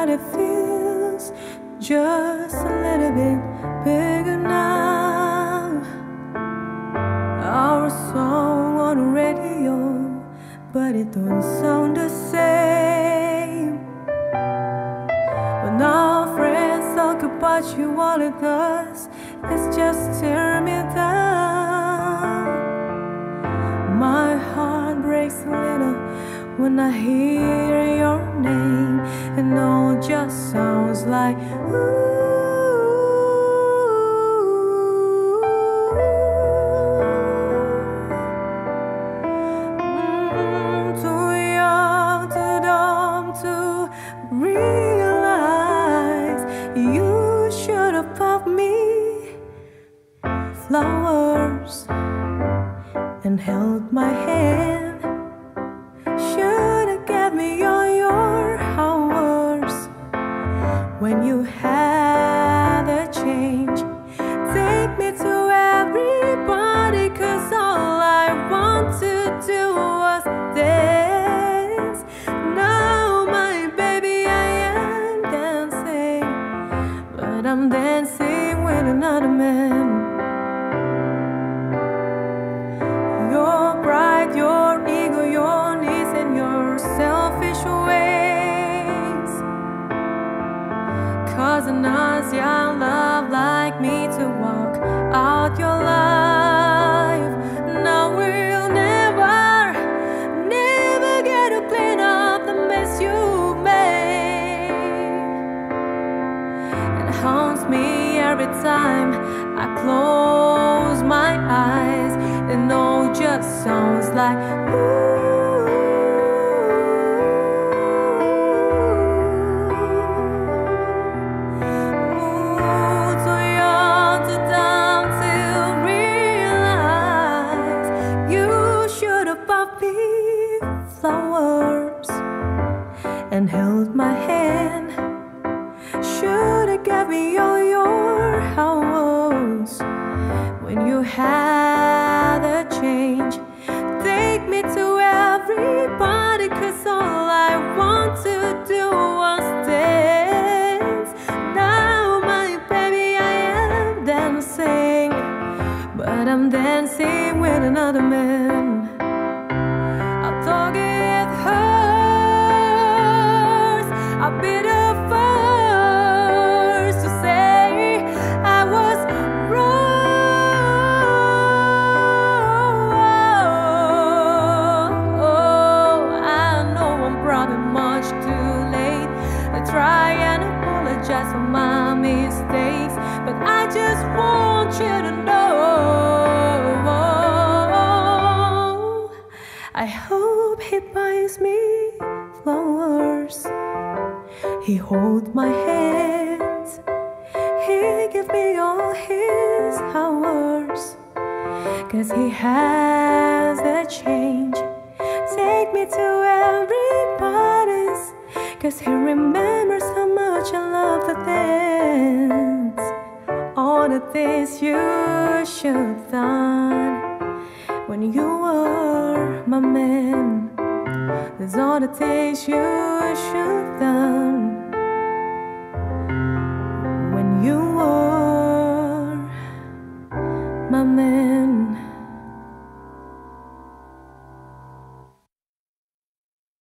that it feels just a little bit bigger now. Our song on the radio, but it don't sound the same. When our friends talk about you, all it does is just tear me down. My heart breaks a little when I hear your name, and all just sounds like ooh. Too young, too dumb to realize you should have bought me flowers and held my hand. Should have given me all your hours when you had a change. Take me to everybody, 'cause all I want to do was dance. Now my baby, I am dancing, but I'm dancing with another man. Your pride, your ego, your needs, and your selfish ways causing us young love like me to walk out your life. Now we'll never get to clean up the mess you made. It haunts me every time I close my eyes, and all just sounds like ooh. Too young, too dumb to realize you should have bought me flowers and held my hand. Should have given me all your hours when you had a change. Take me to everybody, 'cause all I want to do was dance. Now my baby, I am dancing, but I'm dancing with another man. I thought it hurts, I'll be the first to say I was wrong. I know I'm probably much too late. I try and apologize for my mistakes, but I just want you to know I hope he buys me flowers, he hold my hands, he give me all his hours, 'cause he has the change. Take me to everybody's, 'cause he remembers how much I love the dance. All the things you should have done when you were my man. There's all the things you should have done when you were my man.